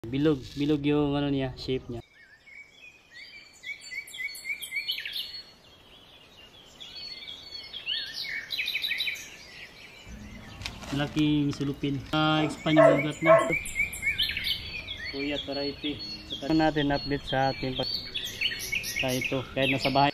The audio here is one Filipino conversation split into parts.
Bilog yung ano niya, shape niya. Malaking sulupin. Expand yung ugat na. Kuya, variety. So, natin update sa ating ito, kahit nasa bahay.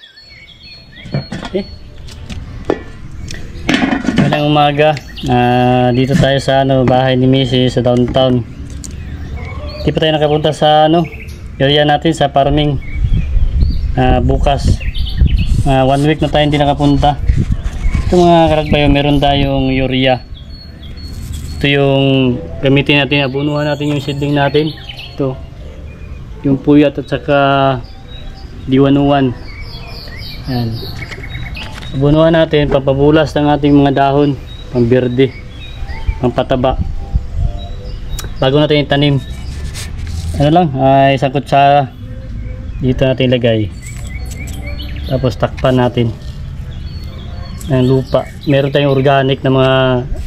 Magandang umaga. Dito tayo sa bahay ni Mrs. sa downtown. Hindi pa tayo nakapunta sa area natin sa farming. Bukas 1 week na tayo hindi nakapunta. Ito mga karagbayo, meron tayong urea. Ito yung gamitin natin, abunuhan natin yung seedling natin. Ito yung puyat at saka D101. Yan, abunuhan natin, pampabulas ng ating mga dahon, pamberde, pampataba bago natin itanim. Ay isang kutsara dito natin ilagay, tapos takpan natin ng lupa. Meron tayong organic na mga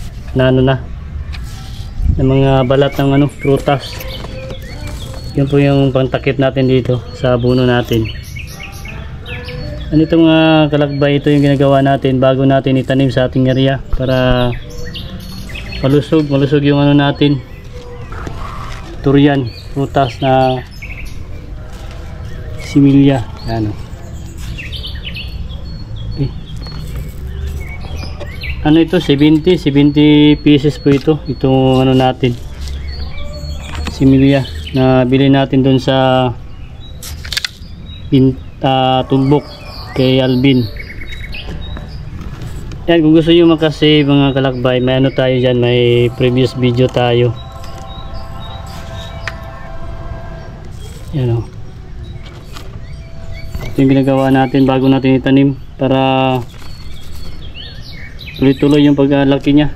na mga balat ng prutas. Yun po yung pangtakip natin dito sa abuno natin. Ito mga kalakbay, ito yung ginagawa natin bago natin itanim sa ating area para malusog yung natin, durian, prutas na similya. Ito 70 pieces po itong natin, similya na bili natin doon sa tumbok kay Alvin. Yan, kung gusto nyo makasave mga kalakbay, may tayo dyan, may previous video tayo. Yan ito yung ginagawa natin bago natin itanim para tuloy-tuloy yung paglalaki niya.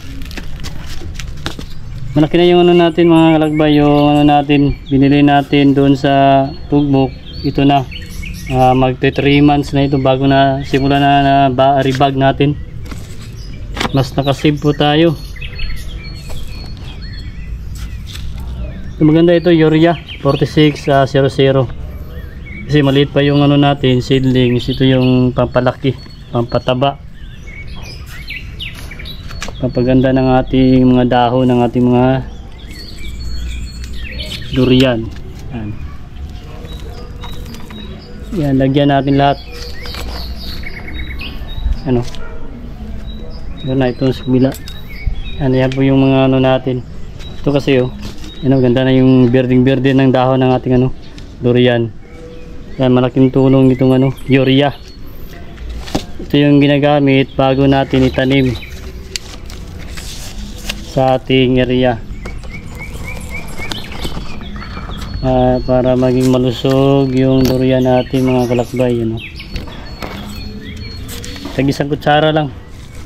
Malaki na yung natin mga kalakbay, yung natin binili natin doon sa tumbok. Ito na magte 3 months na ito bago na simula na rebag natin. Mas nakasave po tayo. Maganda ito, urea 4600 kasi maliit pa yung natin seedlings. Ito yung pampalaki, pampataba, pampaganda ng ating mga dahon, ng ating mga durian. Yan, lagyan natin lahat. Ito na, itong sumila. Yan po yung mga natin. Ito kasi ganda na yung berdeng-berde ng dahon ng ating durian. Yan, malaking tulong itong urea. Ito yung ginagamit bago natin itanim sa ating area, para maging malusog yung durian natin mga kalakbay. Tag isang kutsara lang.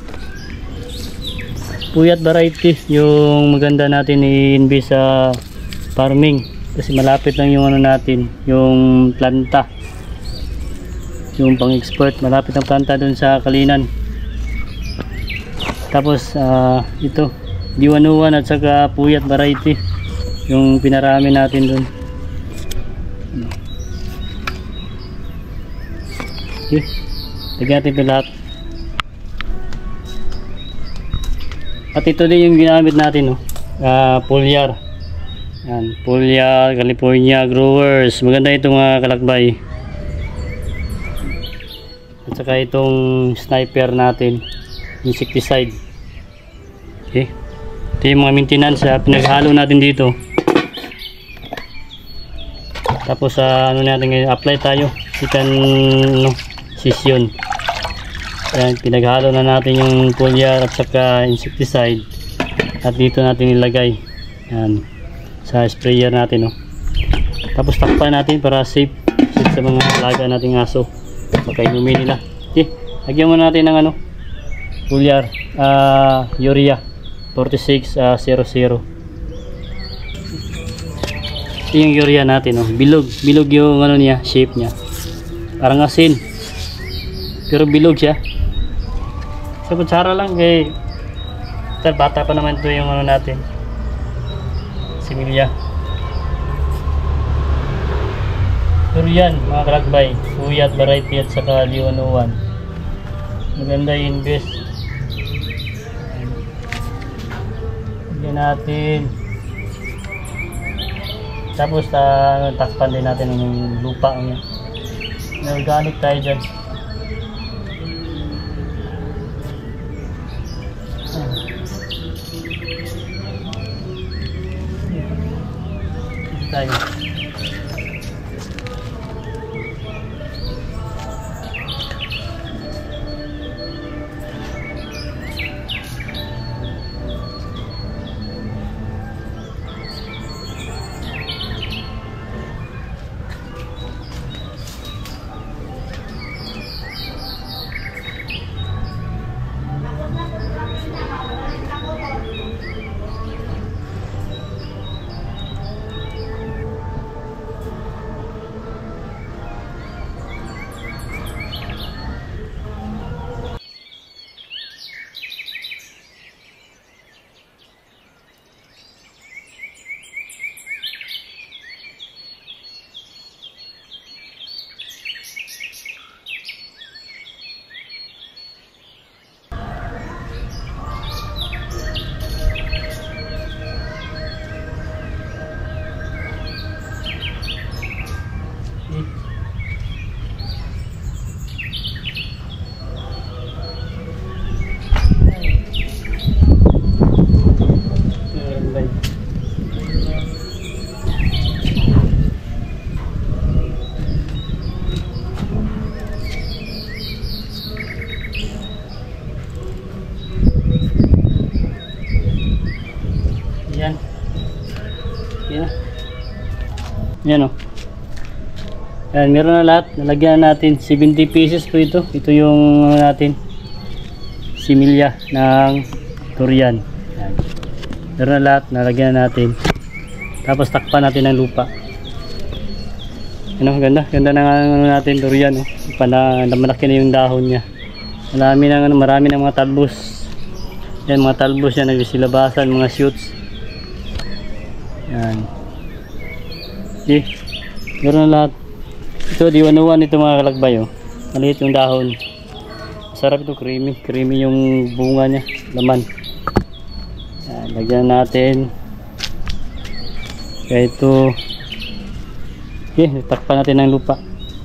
Puyat variety yung maganda natin i-invest sa farming kasi malapit lang yung natin, yung planta, yung pang-export, malapit ang planta dun sa Kalinan. Tapos ito D101 at saka puyat variety yung pinarami natin dun. Okay, lagyan natin ito lahat. At ito din yung ginamit natin, foliar. Yan, foliar California growers. Maganda itong mga kalakbay. At saka itong sniper natin, insecticide. Okay, ito yung mga maintenance pinaghalo natin dito. Tapos natin ngayon, apply tayo chicken session. Ayan, pinaghalo na natin yung foliar at saka insecticide at dito natin ilagay. Ayan, sa sprayer natin Tapos takpan natin para safe sa mga alaga nating aso, baka inumin nila. Okay, lagyan muna natin ng foliar urea 4600. Ito yung urea natin, bilog yung niya, shape niya parang asin pero bilog siya. Sa kutsara lang kay bata pa naman ito yung natin, similya. durian mga kalakbay, Puyat variety at saka Leonoan. Maganda i-invest. Lagyan natin. Tapos takpan din natin yung lupa niya. Organic tayo dyan. Tayo. Yan. Yan. Yan o. Yan, meron na lahat. Nalagyan natin 70 pieces po ito. Ito yung natin similya ng durian. Yan. Meron na lahat. Nalagyan natin. Tapos takpan natin ng lupa. Ano, ganda. Ganda ng natin durian. Oh. Malaki na yung dahon niya. Marami ng mga talbos. Yan, mga talbos yan. Nagsisilabasan, mga shoots. Yan. Okay. Meron na lahat. Ito, Leonoan ito mga kalakbay. Oh. Maliit yung dahon. Sarap ito, creamy. Creamy yung bunga niya. Laman. Yan, lagyan natin. Kaya ito. Okay, takpan natin ng lupa.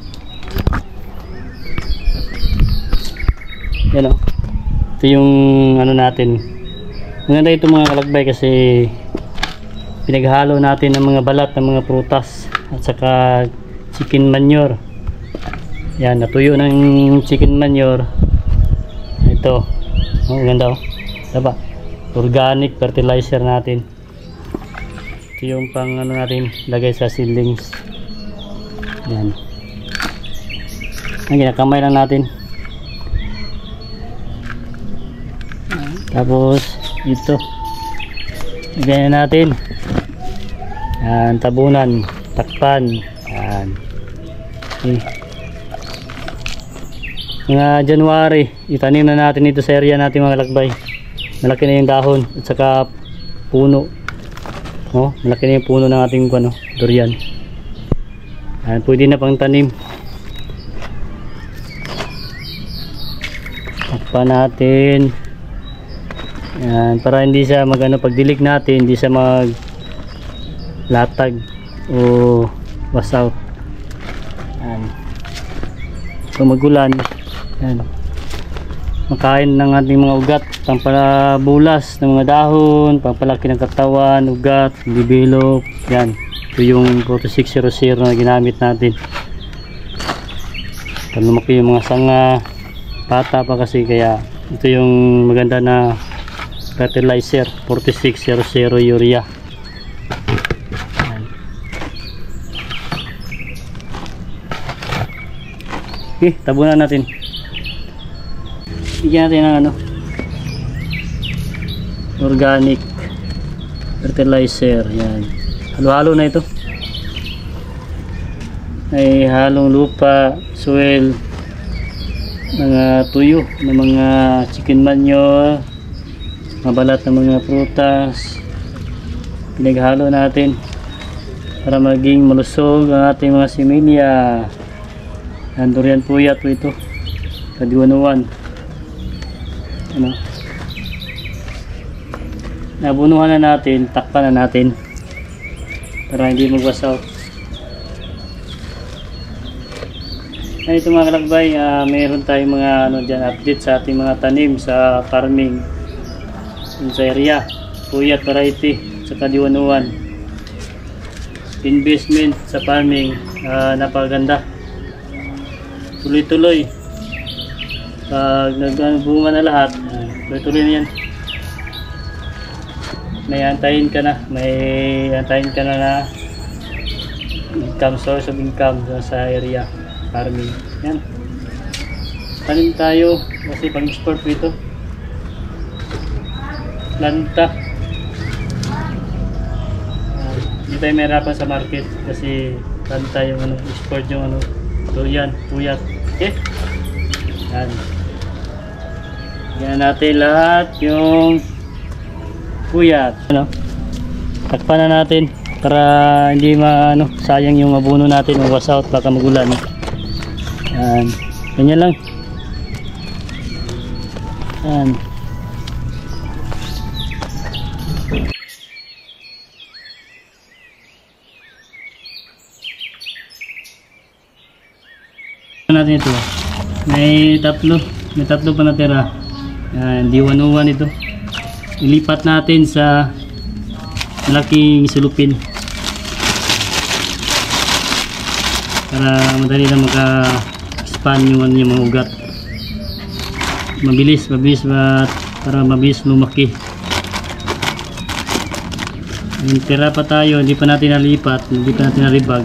Yan o. Ito yung ano natin. Maganda ito mga kalakbay kasi pinaghalo natin ng mga balat ng mga prutas at saka chicken manure. Yan, natuyo ng chicken manure. Ito. Oh, ganda oh. Diba? Organic fertilizer natin. Ito yung pang ano natin lagay sa seedlings. Yan. Ang ginakamay lang natin. Tapos ito. Lagyan natin. Yan, tabunan, takpan. Yan. Okay. Mga January, itanim na natin ito sa area natin mga kalakbay. Malaki na yung dahon at saka puno. Oh, malaki na yung puno ng ating durian. Yan, pwede na pang tanim. Takpan natin. Yan, para hindi siya pagdilig natin, hindi siya latag o wash out. Yan. Kung magulan, yan, makain ng ating mga ugat, pampalabulas ng mga dahon, pampalaki ng katawan, ugat, develop. Yan, ito yung 4600 na ginamit natin para lumaki yung mga sanga. Bata pa kasi, kaya ito yung maganda na fertilizer, 4600 urea. Okay, tabunan natin. Bigyan natin ng organic fertilizer. Yan. Halo-halo na ito. May halong lupa, soil, mga tuyo ng mga chicken manure, mabalat ng mga prutas. Pinaghalo natin. para maging malusog ang ating mga similya. Durian puyat po ito, kadiwanuan. Ano, nabunuhan na natin, takpan na natin para hindi magwasaw. Ito mga kalakbay, mayroon tayong mga dyan, update sa ating mga tanim sa farming sa area, puyat variety sa kadiwanuan. Investment sa farming, napakaganda, tuloy-tuloy. Pag nagbunga na lahat, tuloy-tuloy na yan. May antayin ka na na income, source of income sa area farming. Yan, tanim tayo kasi pang export ito, planta. Hindi tayo mahirapan sa market kasi planta yung export yung durian puyat. Okay, yan, yan natin lahat yung puyat. Takpan na natin para hindi sayang yung abono natin, yung wash out, baka magulan. Yan, ganyan lang. Yan, natin ito. May tatlo pa natira. Yan, D101 ito. Ilipat natin sa malaking sulupin para madali na maka-expand yung mga ugat. Mabilis para mabilis lumaki. Tira pa tayo, hindi pa natin nalipat, hindi pa natin naribag.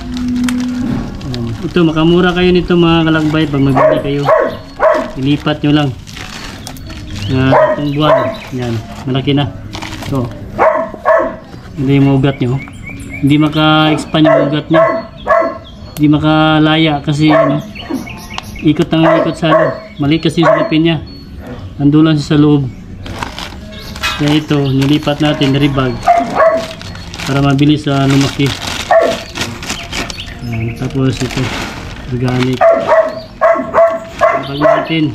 Ito, makamura kayo nito mga kalakbay pag magbili kayo. Ilipat nyo lang na 3 buwan. Yan, malaki na. Ito, hindi yung ugat nyo, hindi maka-expand yung ugat nyo, hindi makalaya kasi ikot sa mali kasi yung silipin nya, andulan siya sa loob. Kaya ito, nilipat natin, naribag para mabilis lumaki. Tapos ito, organic. Pag natin,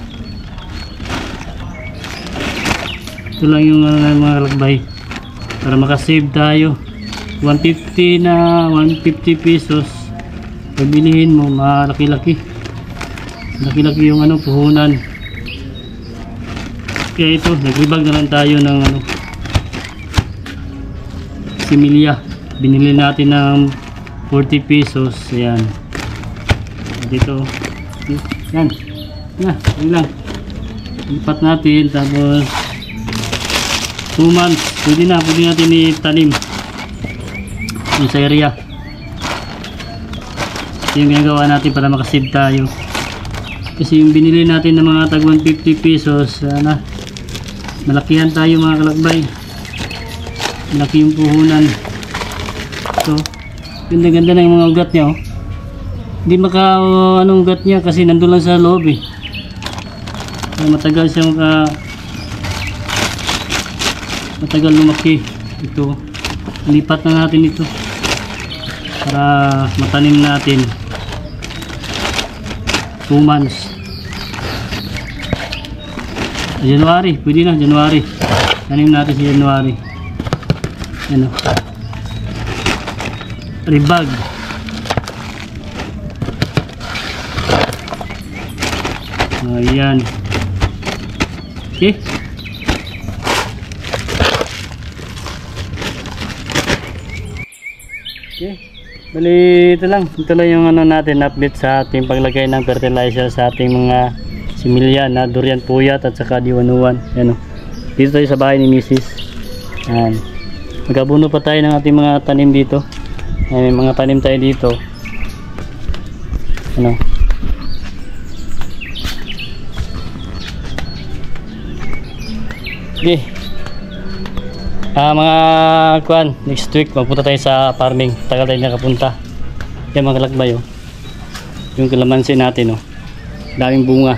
ito lang yung mga kalakbay para makasave tayo. 150 pesos pagbilihin mo, malaki-laki yung puhunan. Kaya ito, nagribag na lang tayo ng similya. Binili natin ng 40 pesos. Ayan, dito yan, yun lang. Lipat natin, tapos 2 months pwede natin itanim yung sa area. Yung ginagawa natin para makasave tayo kasi yung binili natin ng mga tag 150 pesos, malakihan tayo mga kalakbay, malaki yung puhunan. So ganda-ganda na yung mga ugat niya. Hindi ugat niya kasi nandun lang sa loob matagal siya matagal lumaki. Ito, lipat na natin ito para matanim natin 2 months. January, pwede na January, tanim natin sa January. Ribag. Ayan. Okay. Okay. Bali, ito lang yung natin, update sa ating paglagay ng fertilizer sa ating mga similya na durian puyat at saka D101. Yan, dito tayo sa bahay ni Mrs. Yan. Magabuno pa tayo ng ating mga tanim dito. May mga tanim tayo dito. Okay. Mga next week magpunta tayo sa farming. Tagal tayo nakapunta. Yan mga kalakbay, yung kalamansi natin, daming bunga.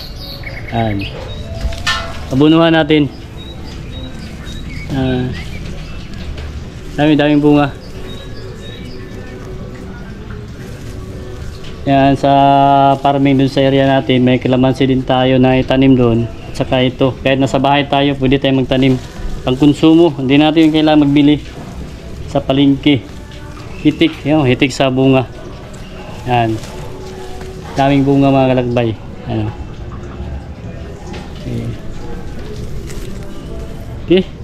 Abunuhan natin. Daming bunga. Yan, sa farming dun sa area natin, may kalamansi din tayo na itanim doon. Saka ito, kahit nasa bahay tayo, pwede tayo magtanim. Pang konsumo, hindi natin kailangan magbili sa palengke. Hitik, yun, hitik sa bunga. Yan. Daming bunga mga kalakbay. Ano. Okay.